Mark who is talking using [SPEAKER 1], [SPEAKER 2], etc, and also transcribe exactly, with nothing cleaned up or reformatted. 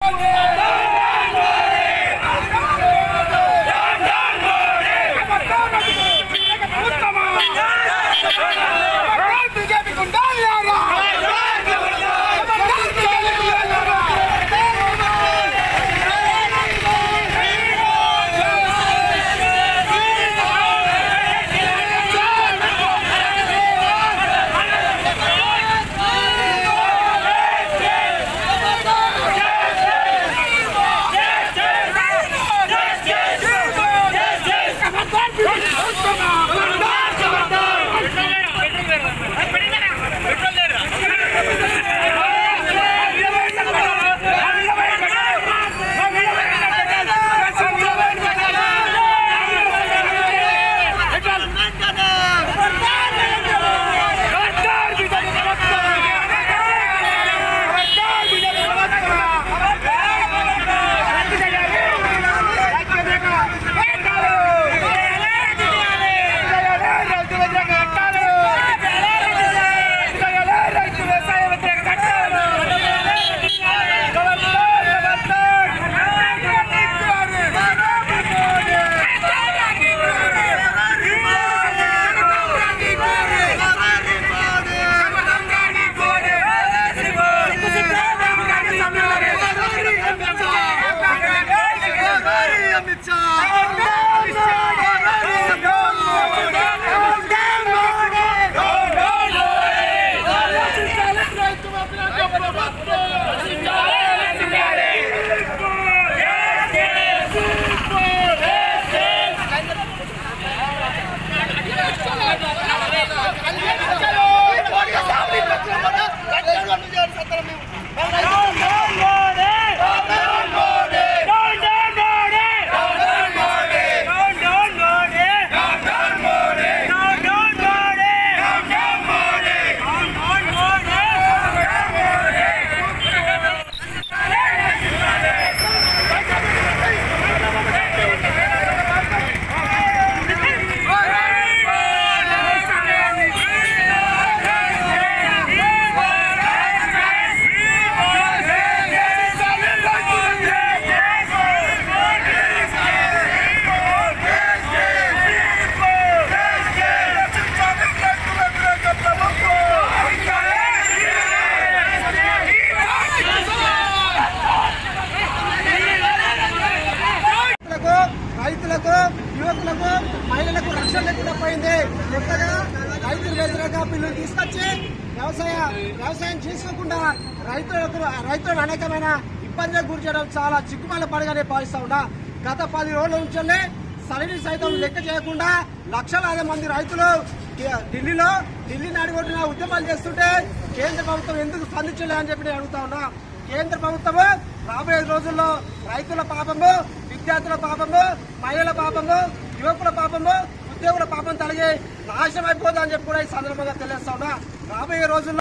[SPEAKER 1] యువకులకు మహిళలకు రక్షణ లేకుండా పోయింది. కొత్తగా రైతులు వ్యతిరేక బిల్లులు తీసుకొచ్చి వ్యవసాయ వ్యవసాయం చేసుకోకుండా రైతులకు రైతులకు అనేకమైన ఇబ్బందులకు గురి చేయడం చాలా చిక్కుమాల పడగానే భావిస్తా ఉన్నా. గత పది రోజుల నుంచి సరిని సైతం లెక్క చేయకుండా లక్షలాది మంది రైతులు ఢిల్లీలో ఢిల్లీ నాడుగొట్టిన ఉద్యమాలు చేస్తుంటే కేంద్ర ప్రభుత్వం ఎందుకు స్పందించలే అని చెప్పి నేను అడుగుతా ఉన్నా. కేంద్ర ప్రభుత్వము రాబోయే రోజుల్లో రైతుల పాపము, విద్యార్థుల పాపము, మహిళల పాపము, యువకుల పాపము, ఉద్యోగుల పాపం తొలగి నాశనం అయిపోతుందని చెప్పి కూడా ఈ సందర్భంగా తెలియజేస్తా ఉన్నా. రాబోయే రోజుల్లో